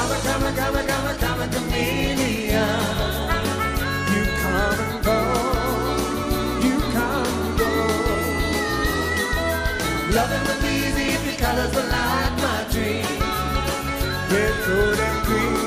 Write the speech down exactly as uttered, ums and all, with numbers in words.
Come, come, come, come, come, chameleon. You come and go, you come and go. Loving was easy if your colors were like my dream. Red, gold, and green.